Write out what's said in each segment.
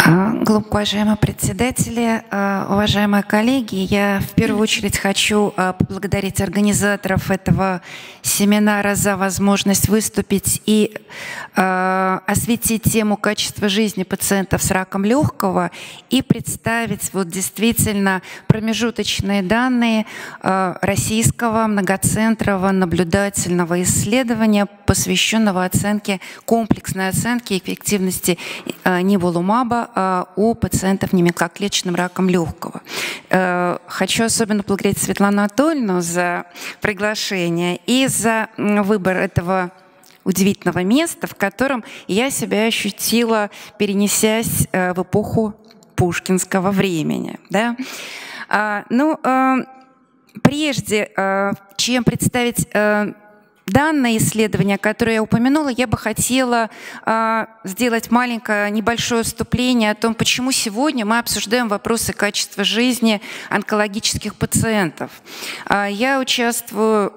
Глубоко уважаемые председатели, уважаемые коллеги, я в первую очередь хочу поблагодарить организаторов этого семинара за возможность выступить и осветить тему качества жизни пациентов с раком легкого и представить вот действительно промежуточные данные российского многоцентрового наблюдательного исследования, посвященного оценке, комплексной оценке эффективности ниволумаба у пациентов немикоклеточным раком легкого. Хочу особенно поблагодарить Светлану Анатольевну за приглашение и за выбор этого удивительного места, в котором я себя ощутила, перенесясь в эпоху пушкинского времени. Да? Прежде чем представить данное исследование, которое я упомянула, я бы хотела сделать маленькое, небольшое вступление о том, почему сегодня мы обсуждаем вопросы качества жизни онкологических пациентов. Я участвую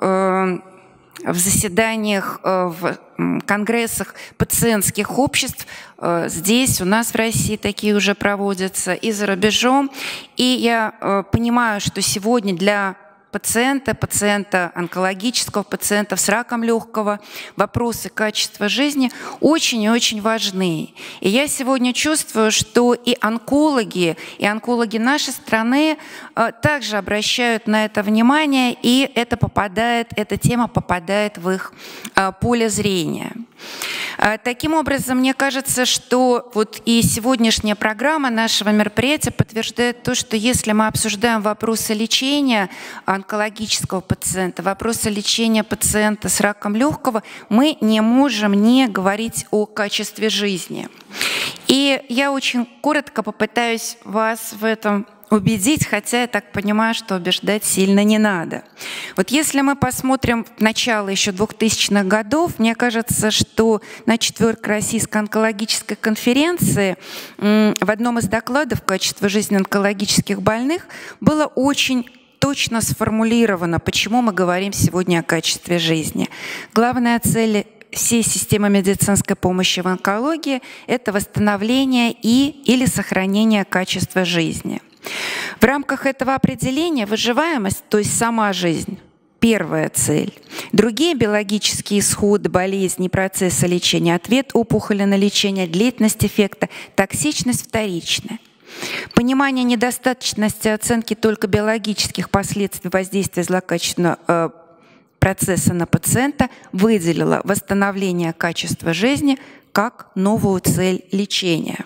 в заседаниях, в конгрессах пациентских обществ. Здесь, у нас в России такие уже проводятся, и за рубежом. И я понимаю, что сегодня для пациента онкологического, пациентов с раком легкого, вопросы качества жизни очень и очень важны. И я сегодня чувствую, что и онкологи нашей страны также обращают на это внимание, и эта тема попадает в их поле зрения. Таким образом, мне кажется, что вот и сегодняшняя программа нашего мероприятия подтверждает то, что если мы обсуждаем вопросы лечения онкологического пациента, вопросы лечения пациента с раком легкого, мы не можем не говорить о качестве жизни. И я очень коротко попытаюсь вас в этом убедить, хотя я так понимаю, что убеждать сильно не надо. Вот если мы посмотрим начало еще 2000-х годов, мне кажется, что на 4-й Российской онкологической конференции в одном из докладов «Качество жизни онкологических больных» было очень точно сформулировано, почему мы говорим сегодня о качестве жизни. Главная цель всей системы медицинской помощи в онкологии – это восстановление или сохранение качества жизни. В рамках этого определения выживаемость, то есть сама жизнь, первая цель. Другие биологические исходы, болезни, процессы лечения, ответ опухоли на лечение, длительность эффекта, токсичность вторичная. Понимание недостаточности оценки только биологических последствий воздействия злокачественного процесса на пациента выделило восстановление качества жизни как новую цель лечения.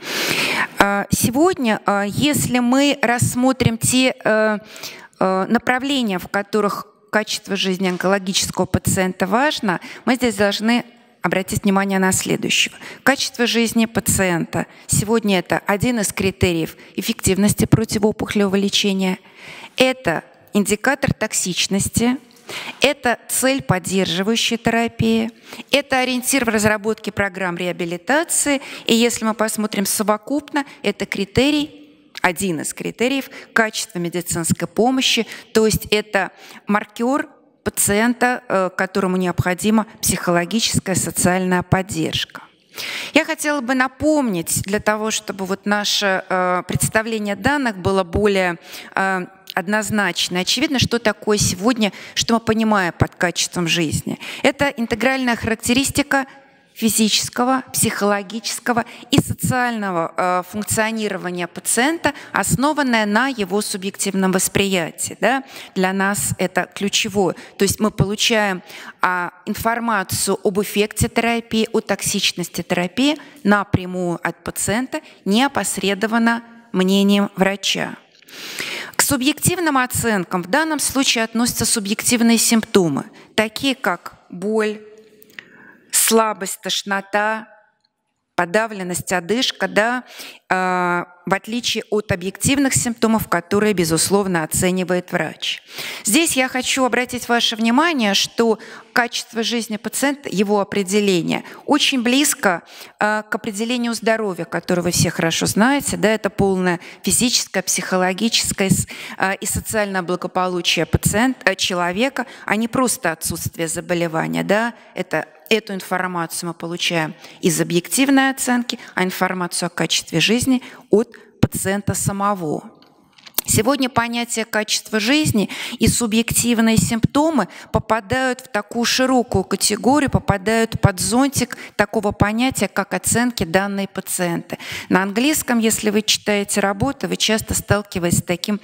Сегодня, если мы рассмотрим те направления, в которых качество жизни онкологического пациента важно, мы здесь должны обратить внимание на следующее. Качество жизни пациента. Сегодня это один из критериев эффективности противоопухолевого лечения. Это индикатор токсичности. Это цель поддерживающей терапии, это ориентир в разработке программ реабилитации. И если мы посмотрим совокупно, это один из критериев качества медицинской помощи, то есть это маркер пациента, которому необходима психологическая, социальная поддержка. Я хотела бы напомнить, для того, чтобы вот наше представление данных было более однозначно. Очевидно, что такое сегодня, что мы понимаем под качеством жизни. Это интегральная характеристика физического, психологического и социального функционирования пациента, основанная на его субъективном восприятии. Да? Для нас это ключевое. То есть мы получаем информацию об эффекте терапии, о токсичности терапии напрямую от пациента, не опосредованно мнением врача. К субъективным оценкам в данном случае относятся субъективные симптомы, такие как боль, слабость, тошнота, подавленность, одышка, да, в отличие от объективных симптомов, которые, безусловно, оценивает врач. Здесь я хочу обратить ваше внимание, что качество жизни пациента, его определение, очень близко к определению здоровья, которое вы все хорошо знаете. Да, это полное физическое, психологическое и социальное благополучие человека, а не просто отсутствие заболевания. Да, это Эту информацию мы получаем из объективной оценки, а информацию о качестве жизни от пациента самого. Сегодня понятие качества жизни и субъективные симптомы попадают в такую широкую категорию, попадают под зонтик такого понятия, как оценки данные пациента. На английском, если вы читаете работу, вы часто сталкиваетесь с таким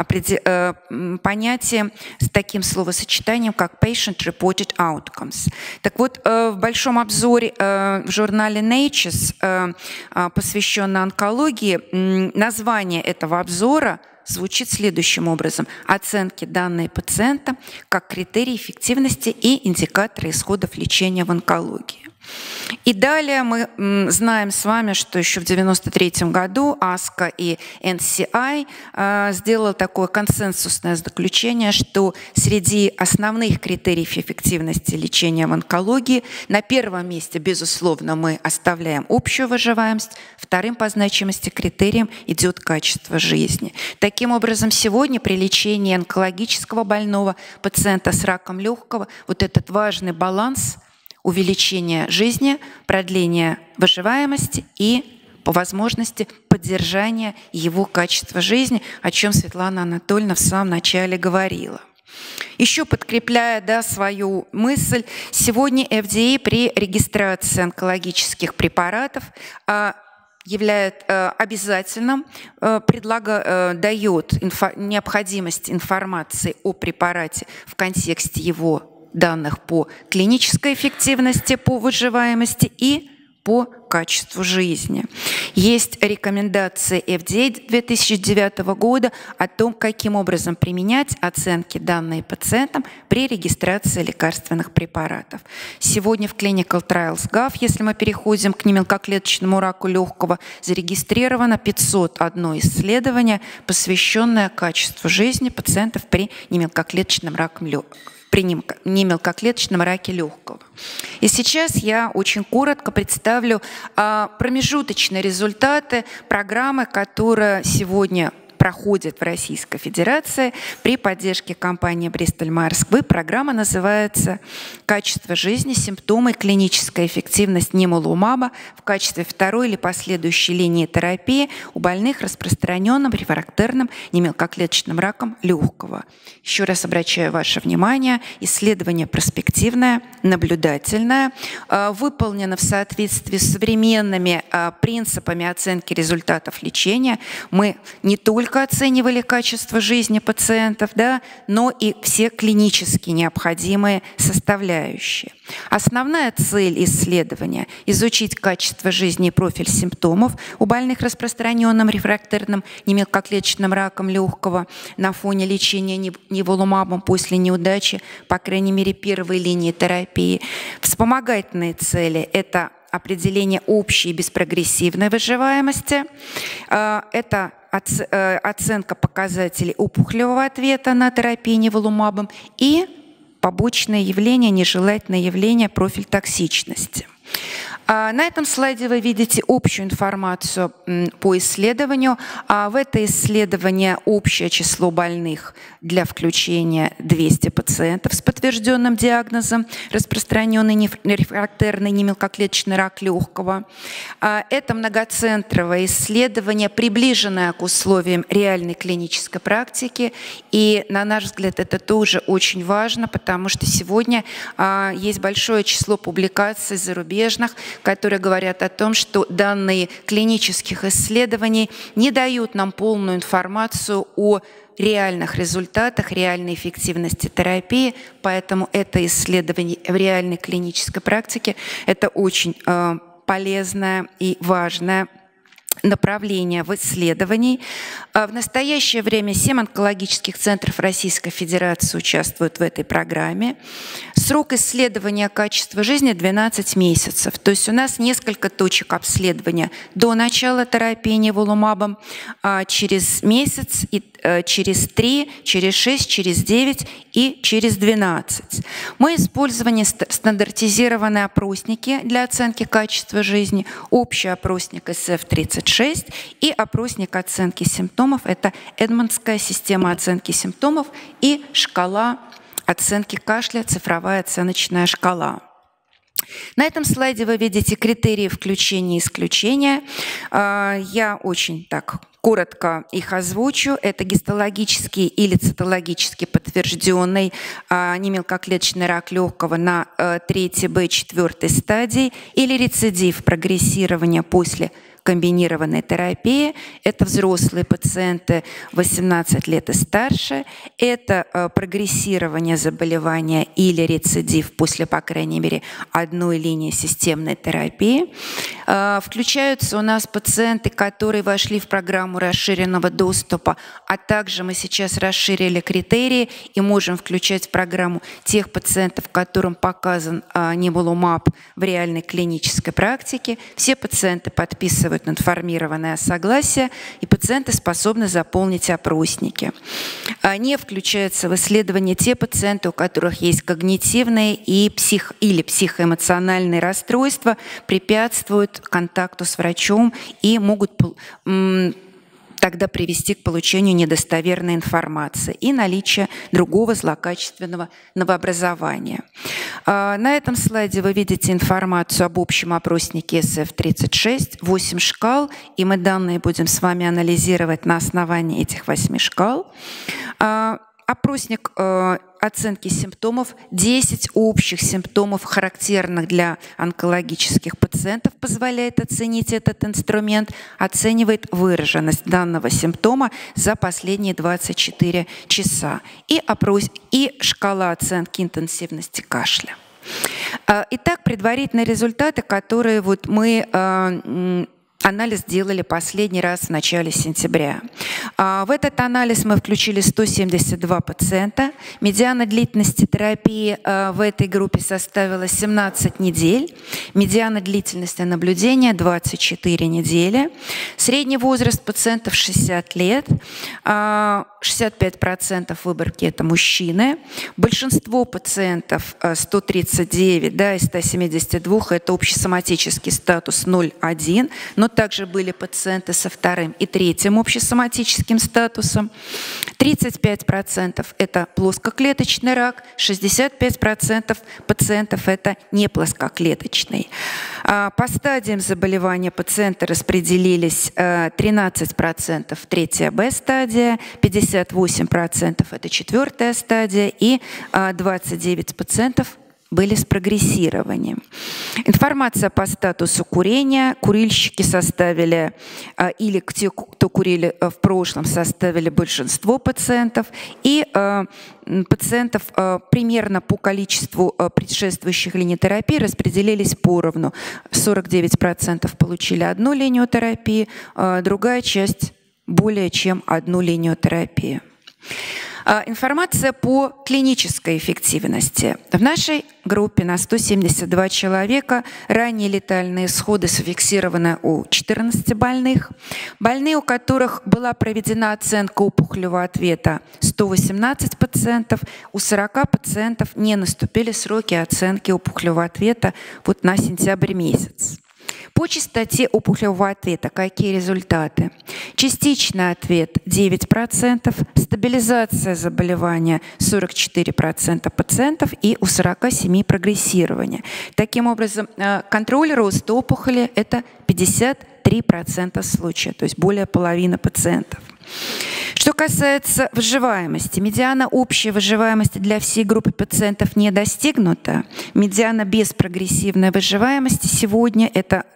понятием, с таким словосочетанием, как patient-reported outcomes. Так вот, в большом обзоре в журнале Nature, посвященном онкологии, название этого обзора звучит следующим образом: оценки данных пациента как критерий эффективности и индикаторы исходов лечения в онкологии. И далее мы знаем с вами, что еще в 1993 году АСКО и NCI сделали такое консенсусное заключение, что среди основных критериев эффективности лечения в онкологии на первом месте, безусловно, мы оставляем общую выживаемость, вторым по значимости критерием идет качество жизни. Таким образом, сегодня при лечении онкологического больного пациента с раком легкого вот этот важный баланс увеличение жизни, продление выживаемости и, по возможности, поддержание его качества жизни, о чем Светлана Анатольевна в самом начале говорила. Еще подкрепляя свою мысль, сегодня FDA при регистрации онкологических препаратов является обязательным, дает необходимость информации о препарате в контексте его данных по клинической эффективности, по выживаемости и по качеству жизни. Есть рекомендации FDA 2009 года о том, каким образом применять оценки, данные пациентам при регистрации лекарственных препаратов. Сегодня в ClinicalTrials.gov, если мы переходим к немелкоклеточному раку легкого, зарегистрировано 501 исследование, посвященное качеству жизни пациентов при немелкоклеточном раке легкого. И сейчас я очень коротко представлю промежуточные результаты программы, которая сегодня проходит в Российской Федерации при поддержке компании Bristol Myers Squibb. Программа называется «Качество жизни, симптомы и клиническая эффективность немолумаба в качестве второй или последующей линии терапии у больных распространенным рефрактерным немелкоклеточным раком легкого». Еще раз обращаю ваше внимание, исследование перспективное, наблюдательное, выполнено в соответствии с современными принципами оценки результатов лечения. Мы не только оценивали качество жизни пациентов, но и все клинически необходимые составляющие. Основная цель исследования – изучить качество жизни и профиль симптомов у больных распространенным рефрактерным немелкоклеточным раком легкого на фоне лечения неволумабом после неудачи, по крайней мере, первой линии терапии. Вспомогательные цели – это определение общей беспрогрессивной выживаемости, это оценка показателей опухолевого ответа на терапию неволумабом и побочные явления, нежелательные явления, профиль токсичности. На этом слайде вы видите общую информацию по исследованию. В это исследование общее число больных для включения 200 пациентов с подтвержденным диагнозом распространенный рефрактерный немелкоклеточный рак легкого. Это многоцентровое исследование, приближенное к условиям реальной клинической практики. И, на наш взгляд, это тоже очень важно, потому что сегодня есть большое число публикаций зарубежных, которые говорят о том, что данные клинических исследований не дают нам полную информацию о реальных результатах, реальной эффективности терапии, поэтому это исследование в реальной клинической практике – это очень полезное и важное направление в исследовании. В настоящее время 7 онкологических центров Российской Федерации участвуют в этой программе. Срок исследования качества жизни 12 месяцев. То есть у нас несколько точек обследования до начала терапии неволумабом, через месяц, через 3, через 6, через 9 и через 12. Мы использовали стандартизированные опросники для оценки качества жизни, общий опросник SF-36 и опросник оценки симптомов. Это Эдмондская система оценки симптомов и шкала оценки кашля, цифровая оценочная шкала. На этом слайде вы видите критерии включения и исключения. Я очень так коротко их озвучу. Это гистологический или цитологически подтвержденный немелкоклеточный рак легкого на 3Б 4 стадии или рецидив прогрессирования после комбинированной терапии. Это взрослые пациенты 18 лет и старше. Это прогрессирование заболевания или рецидив после, по крайней мере, одной линии системной терапии. Включаются у нас пациенты, которые вошли в программу расширенного доступа, а также мы сейчас расширили критерии и можем включать в программу тех пациентов, которым показан Nivolumab в реальной клинической практике. Все пациенты подписывают информированное согласие, и пациенты способны заполнить опросники. Не включаются в исследование те пациенты, у которых есть когнитивные или психоэмоциональные расстройства, препятствуют контакту с врачом и могут тогда привести к получению недостоверной информации и наличие другого злокачественного новообразования. На этом слайде вы видите информацию об общем опроснике SF-36, 8 шкал, и мы данные будем с вами анализировать на основании этих 8 шкал. Опросник оценки симптомов, 10 общих симптомов, характерных для онкологических пациентов, позволяет оценить этот инструмент, оценивает выраженность данного симптома за последние 24 часа и шкала оценки интенсивности кашля. Итак, предварительные результаты, которые мы анализ делали последний раз в начале сентября. В этот анализ мы включили 172 пациента. Медиана длительности терапии в этой группе составила 17 недель. Медиана длительности наблюдения 24 недели. Средний возраст пациентов 60 лет. 65% выборки – это мужчины. Большинство пациентов, 139 из 172, это общесоматический статус 0,1, но также были пациенты со вторым и третьим общесоматическим статусом. 35% – это плоскоклеточный рак, 65% пациентов – это неплоскоклеточный. По стадиям заболевания пациенты распределились: 13% – 3Б стадия, 58% – это 4 стадия и 29% были с прогрессированием. Информация по статусу курения. Курильщики составили, или те, кто курили в прошлом, составили большинство пациентов. И пациентов примерно по количеству предшествующих линий терапии распределились поровну. 49% получили одну линию терапии, другая часть более чем одну линию терапии. Информация по клинической эффективности. В нашей группе на 172 человека ранние летальные исходы зафиксированы у 14 больных. Больные, у которых была проведена оценка опухолевого ответа, 118 пациентов. У 40 пациентов не наступили сроки оценки опухолевого ответа на сентябрь месяц. По частоте опухолевого ответа какие результаты? Частичный ответ 9%, стабилизация заболевания 44% пациентов и у 47% прогрессирование. Таким образом, контроль роста опухоли – это 53% случаев, то есть более половины пациентов. Что касается выживаемости, медиана общей выживаемости для всей группы пациентов не достигнута. Медиана без прогрессивной выживаемости сегодня это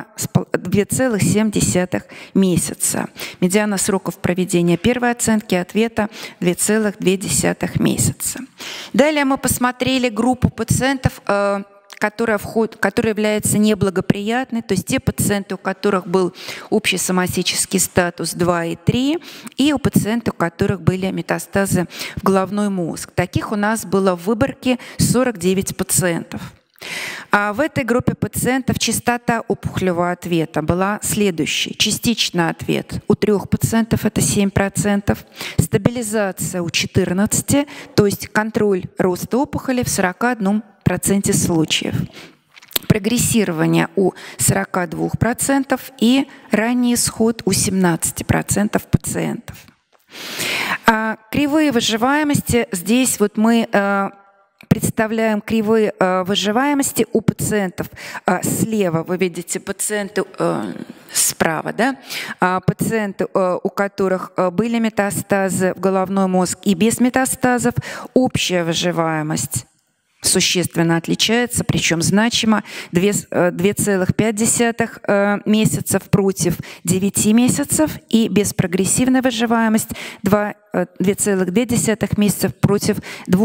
2,7 месяца. Медиана сроков проведения первой оценки ответа 2,2 месяца. Далее мы посмотрели группу пациентов, которая является неблагоприятной, то есть те пациенты, у которых был общесоматический статус 2 и 3, и у пациентов, у которых были метастазы в головной мозг. Таких у нас было в выборке 49 пациентов. А в этой группе пациентов частота опухолевого ответа была следующей. Частичный ответ у 3 пациентов это 7%, стабилизация у 14, то есть контроль роста опухоли в 41% случаев. Прогрессирование у 42% и ранний исход у 17% пациентов. Кривые выживаемости здесь мы представляем кривые выживаемости у пациентов. Слева вы видите пациенты, справа, да? Пациенты, у которых были метастазы в головной мозг и без метастазов. Общая выживаемость существенно отличается, причем значимо, 2,5 месяцев против 9 месяцев, и беспрогрессивная выживаемость 2,2 месяцев против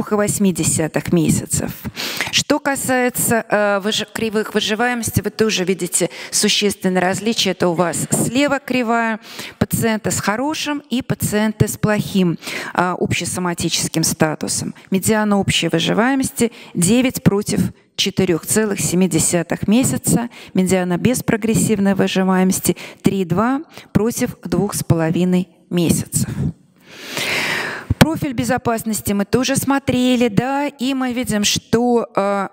2,8 месяцев. Что касается кривых выживаемости, вы тоже видите существенное различие. Это у вас слева кривая пациенты с хорошим и пациенты с плохим общесоматическим статусом. Медиана общей выживаемости 9 против 4,7 месяца, медиана беспрогрессивной выживаемости 3,2 против 2,5 месяцев. Профиль безопасности мы тоже смотрели, да, и мы видим, что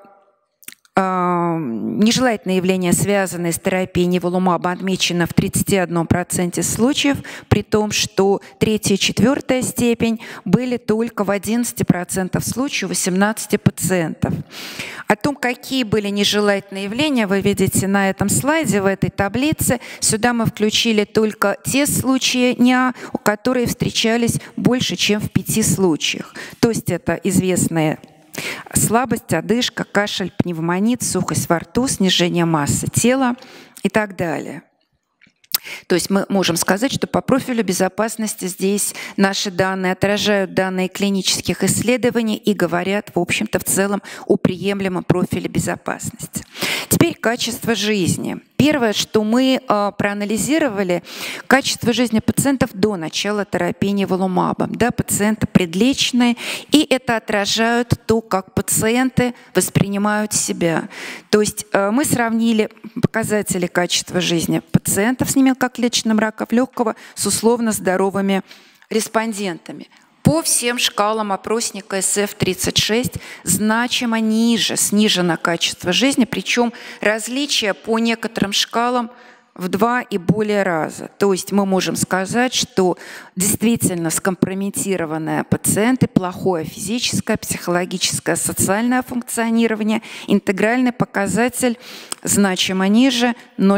нежелательные явления, связанные с терапией неволумаба, отмечено в 31% случаев, при том, что 3-я и 4-я степень были только в 11% случаев, 18 пациентов. О том, какие были нежелательные явления, вы видите на этом слайде, в этой таблице. Сюда мы включили только те случаи НИА, которые встречались больше, чем в 5 случаях. То есть это известные слабость, одышка, кашель, пневмонит, сухость во рту, снижение массы тела и так далее. То есть мы можем сказать, что по профилю безопасности здесь наши данные отражают данные клинических исследований и говорят, в общем-то, в целом о приемлемом профиле безопасности. Теперь качество жизни. Первое, что мы проанализировали, качество жизни пациентов до начала терапии неволумабом. Да, пациенты предлеченные, и это отражает то, как пациенты воспринимают себя. То есть мы сравнили показатели качества жизни пациентов с немелкоклеточным раком легкого с условно здоровыми респондентами. По всем шкалам опросника SF-36 значимо ниже снижено качество жизни, причем различия по некоторым шкалам в 2 и более раза. То есть мы можем сказать, что действительно скомпрометированные пациенты, плохое физическое, психологическое, социальное функционирование, интегральный показатель значимо ниже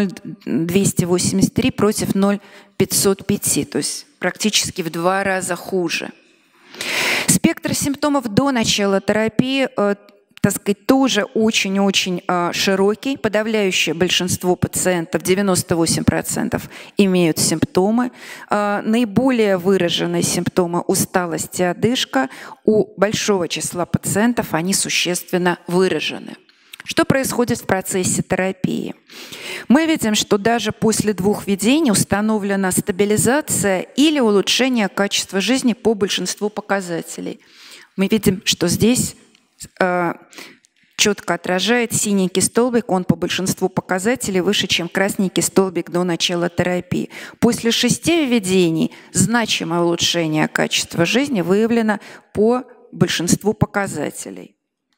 0,283 против 0,505, то есть практически в 2 раза хуже. Спектр симптомов до начала терапии, так сказать, тоже очень-очень широкий. Подавляющее большинство пациентов, 98%, имеют симптомы. Наиболее выраженные симптомы усталость и одышка. У большого числа пациентов они существенно выражены. Что происходит в процессе терапии? Мы видим, что даже после 2 введений установлена стабилизация или улучшение качества жизни по большинству показателей. Мы видим, что здесь четко отражает синенький столбик, он по большинству показателей выше, чем красненький столбик до начала терапии. После 6 введений значимое улучшение качества жизни выявлено по большинству показателей.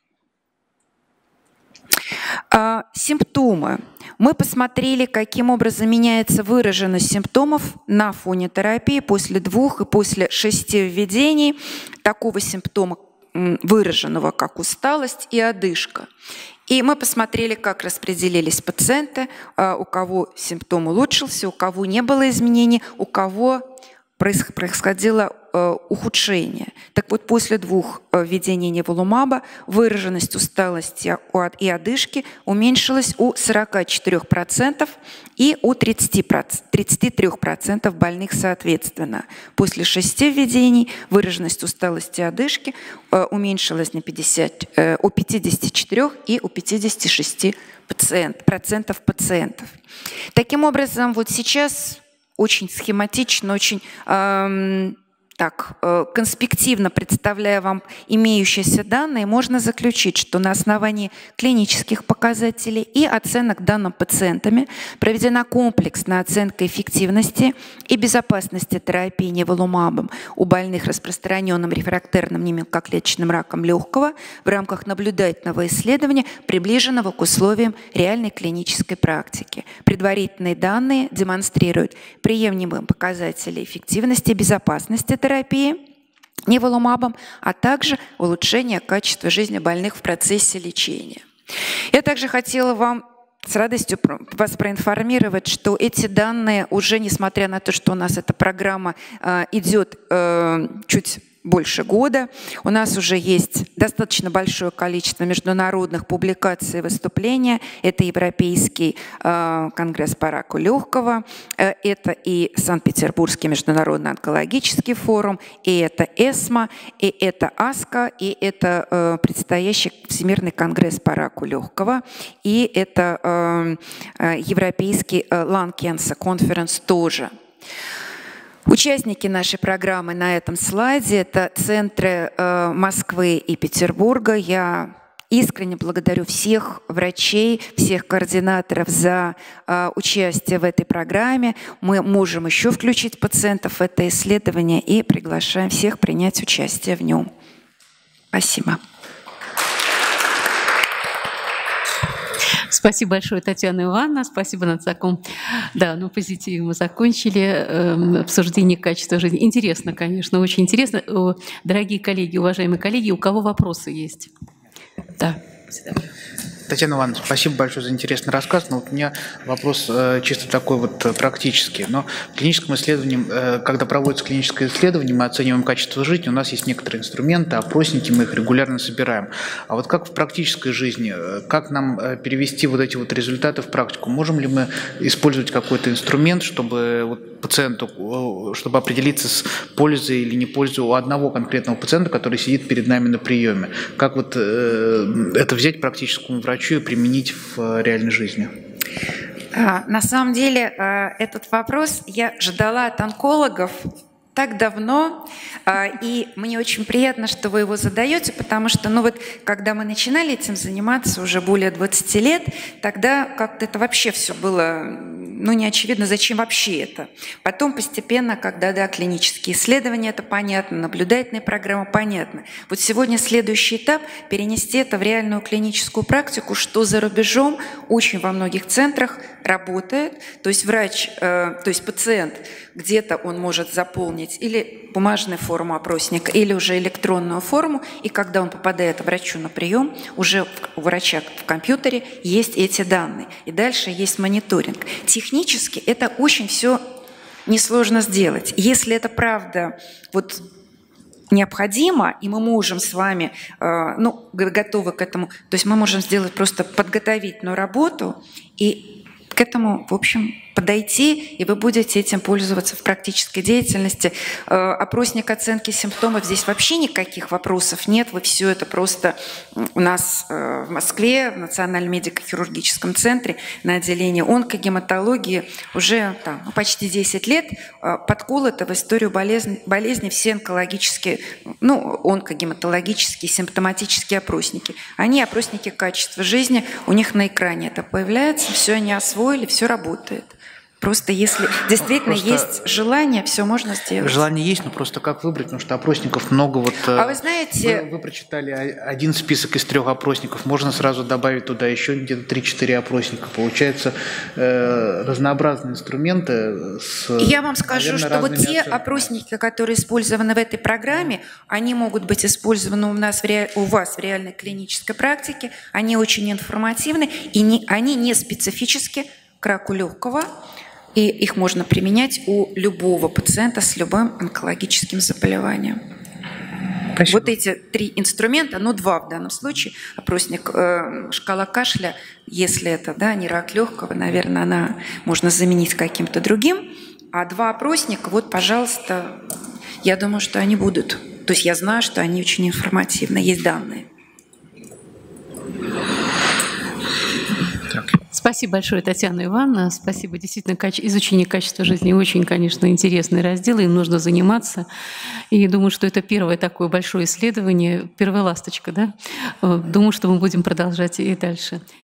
Симптомы. Мы посмотрели, каким образом меняется выраженность симптомов на фоне терапии после 2 и после 6 введений такого симптома выраженного, как усталость и одышка. И мы посмотрели, как распределились пациенты, у кого симптом улучшился, у кого не было изменений, у кого происходило ухудшение. Так вот, после 2 введений неволумаба выраженность усталости и одышки уменьшилась у 44% и у 33% больных соответственно. После 6 введений выраженность усталости и одышки уменьшилась на у 54 и у 56% пациентов. Таким образом, вот сейчас очень схематично, очень конспективно представляя вам имеющиеся данные, можно заключить, что на основании клинических показателей и оценок данным пациентами проведена комплексная оценка эффективности и безопасности терапии неволумабом у больных распространенным рефрактерным немелкоклеточным раком легкого в рамках наблюдательного исследования, приближенного к условиям реальной клинической практики. Предварительные данные демонстрируют приемлемые показатели эффективности и безопасности терапии неволумабом, а также улучшение качества жизни больных в процессе лечения. Я также хотела вам с радостью вас проинформировать, что эти данные уже, несмотря на то, что у нас эта программа идет чуть больше года, у нас уже есть достаточно большое количество международных публикаций и выступлений. Это Европейский конгресс по раку легкого, это и Санкт-Петербургский международный онкологический форум, и это ESMO, и это ASCO, и это предстоящий Всемирный конгресс по раку легкого, и это Европейский Lung Cancer Conference тоже. Участники нашей программы на этом слайде – это центры Москвы и Петербурга. Я искренне благодарю всех врачей, всех координаторов за участие в этой программе. Мы можем еще включить пациентов в это исследование и приглашаем всех принять участие в нем. Спасибо. Спасибо большое, Татьяна Ивановна. Спасибо на таком, позитиве мы закончили обсуждение качества жизни. Интересно, конечно, очень интересно. Дорогие коллеги, уважаемые коллеги, у кого вопросы есть? Да. Татьяна Ивановна, спасибо большое за интересный рассказ. Но вот у меня вопрос чисто такой вот практический. Но в клиническом исследовании, когда проводится клиническое исследование, мы оцениваем качество жизни, у нас есть некоторые инструменты, опросники, мы их регулярно собираем. А вот как в практической жизни, как нам перевести вот эти вот результаты в практику? Можем ли мы использовать какой-то инструмент, чтобы вот пациенту, чтобы определиться с пользой или не пользой у одного конкретного пациента, который сидит перед нами на приеме? Как вот это взять практическому врачу и применить в реальной жизни? На самом деле этот вопрос я ждала от онкологов так давно, и мне очень приятно, что вы его задаете, потому что, когда мы начинали этим заниматься уже более 20 лет, тогда как-то это вообще все было, не очевидно, зачем вообще это. Потом постепенно, когда, клинические исследования, это понятно, наблюдательная программа, понятно. Вот сегодня следующий этап – перенести это в реальную клиническую практику, что за рубежом очень во многих центрах работает. То есть пациент, где-то он может заполнить или бумажную форму опросника, или уже электронную форму, и когда он попадает к врачу на прием, уже у врача в компьютере есть эти данные. И дальше есть мониторинг. Технически это очень все несложно сделать. Если это правда необходимо, и мы можем с вами, готовы к этому, то есть мы можем сделать просто подготовительную работу и к этому, в общем, подойти, и вы будете этим пользоваться в практической деятельности. Опросник оценки симптомов, здесь вообще никаких вопросов нет. Вы все это просто у нас в Москве, в Национальном медико-хирургическом центре, на отделении онкогематологии уже почти 10 лет подколото в историю болезни все онкологические, онкогематологические, симптоматические опросники. Они опросники качества жизни, у них на экране это появляется, все они освоили, все работает. Просто если действительно есть желание, все можно сделать. Желание есть, но просто как выбрать, потому что опросников много. Вы знаете... Вы прочитали один список из 3 опросников, можно сразу добавить туда еще где-то 3-4 опросника. Получается разнообразные инструменты. Я вам скажу, что вот те опросники, которые использованы в этой программе, они могут быть использованы у вас в реальной клинической практике, они очень информативны, и они не специфически к раку легкого, и их можно применять у любого пациента с любым онкологическим заболеванием. Спасибо. Вот эти 3 инструмента, 2 в данном случае, опросник, шкала кашля, если это не рак легкого, наверное, она можно заменить каким-то другим, а 2 опросника, пожалуйста, я думаю, что они будут. То есть я знаю, что они очень информативны, есть данные. Спасибо большое, Татьяна Ивановна. Спасибо. Действительно, изучение качества жизни очень, конечно, интересный раздел, им нужно заниматься. И думаю, что это первое такое большое исследование, первая ласточка, да? Думаю, что мы будем продолжать и дальше.